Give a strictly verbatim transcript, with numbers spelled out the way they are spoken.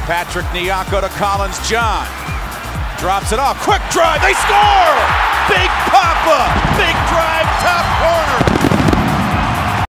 Patrick Nyako to Collins John. Drops it off. Quick drive. They score! Big Pappa! Big drive.